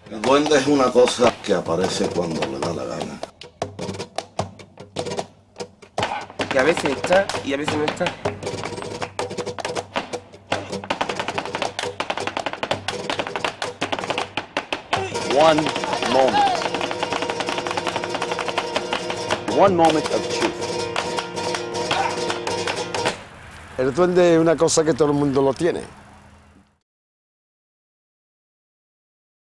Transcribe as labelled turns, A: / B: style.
A: El duende es una cosa que aparece cuando le da la gana.
B: Que a veces está y a veces no está.
C: One moment. One moment of truth.
D: El duende es una cosa que todo el mundo lo tiene.